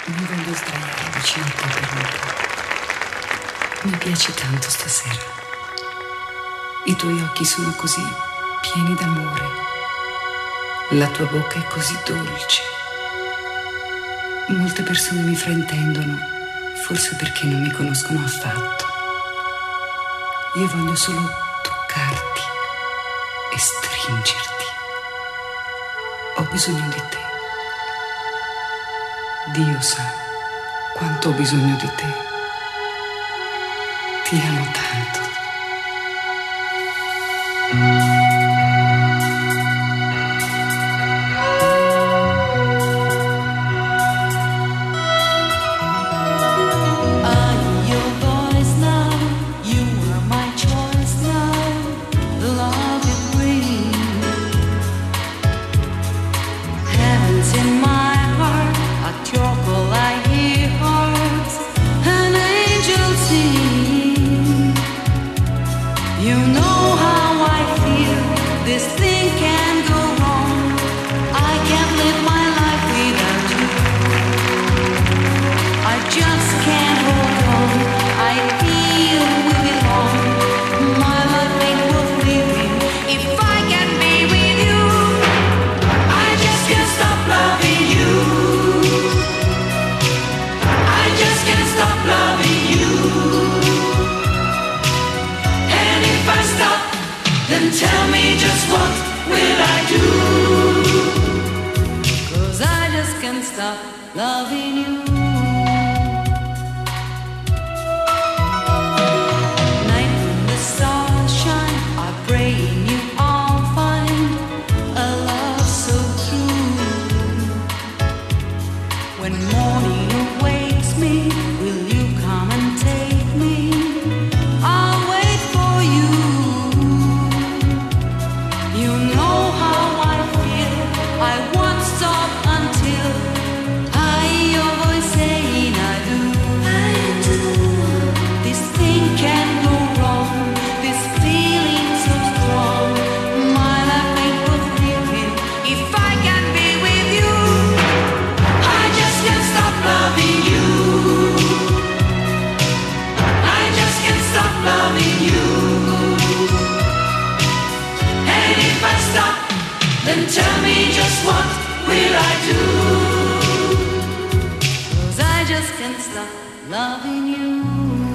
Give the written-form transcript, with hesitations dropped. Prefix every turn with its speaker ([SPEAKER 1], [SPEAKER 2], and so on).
[SPEAKER 1] Mi voglio sdraiare vicino a te per un po'. Mi piaci tanto stasera. I tuoi occhi sono così pieni d'amore. La tua bocca è così dolce. Molte persone mi fraintendono, forse perché non mi conoscono affatto. Io voglio solo toccarti e stringerti. Ho bisogno di te. Dio sa quanto ho bisogno di te. Ti amo tanto.
[SPEAKER 2] Tell me just what will I do? 'Cause I just can't stop loving you. Night when the stars shine, I pray in you I'll find a love so true. When morning awakes me, will you come and take me? I'll wait for you. You know how I feel, I won't stop until I hear your voice saying I do. This thing can't go wrong, this feeling so strong. My life ain't worth living if I can't be with you. I just can't stop loving you. I just can't stop loving you. If I stop, then tell me just what will I do? 'Cause I just can't stop loving you.